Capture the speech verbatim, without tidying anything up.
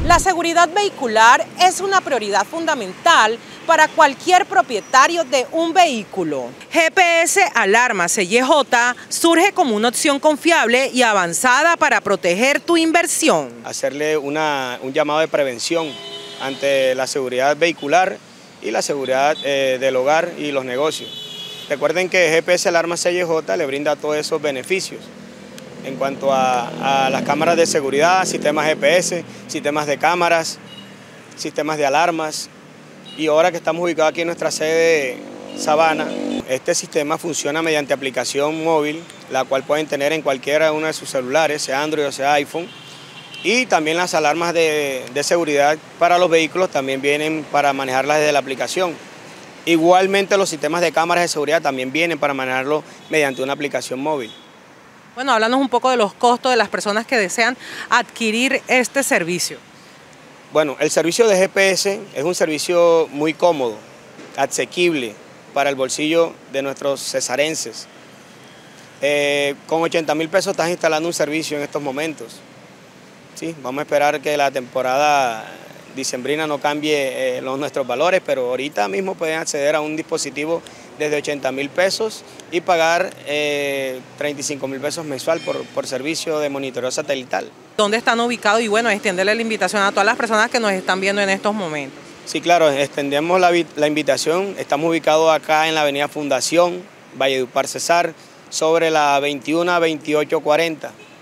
La seguridad vehicular es una prioridad fundamental para cualquier propietario de un vehículo. G P S Alarmas C Y J surge como una opción confiable y avanzada para proteger tu inversión. Hacerle una, un llamado de prevención ante la seguridad vehicular y la seguridad eh, del hogar y los negocios. Recuerden que G P S Alarmas C Y J le brinda todos esos beneficios en cuanto a, a las cámaras de seguridad, sistemas G P S, sistemas de cámaras, sistemas de alarmas. Y ahora que estamos ubicados aquí en nuestra sede Sabana, este sistema funciona mediante aplicación móvil, la cual pueden tener en cualquiera uno de sus celulares, sea Android o sea iPhone. Y también las alarmas de, de seguridad para los vehículos también vienen para manejarlas desde la aplicación. Igualmente los sistemas de cámaras de seguridad también vienen para manejarlo mediante una aplicación móvil. Bueno, háblanos un poco de los costos de las personas que desean adquirir este servicio. Bueno, el servicio de G P S es un servicio muy cómodo, asequible para el bolsillo de nuestros cesarenses. Eh, con ochenta mil pesos estás instalando un servicio en estos momentos. Sí, vamos a esperar que la temporada dicembrina no cambie eh, los, nuestros valores, pero ahorita mismo pueden acceder a un dispositivo desde ochenta mil pesos y pagar eh, treinta y cinco mil pesos mensual por, por servicio de monitoreo satelital. ¿Dónde están ubicados? Y bueno, extenderle la invitación a todas las personas que nos están viendo en estos momentos. Sí, claro, extendemos la, la invitación. Estamos ubicados acá en la avenida Fundación, Valledupar Cesar, sobre la veintiuno veintiocho cuarenta.